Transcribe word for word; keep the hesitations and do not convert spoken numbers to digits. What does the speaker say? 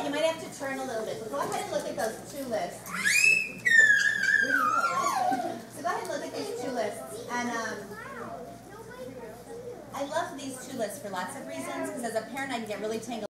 you might have to turn a little bit. But go ahead and look at those two lists. Where do you go, right? So go ahead and look at these two lists. And um, I love these two lists for lots of reasons, because as a parent I can get really tangled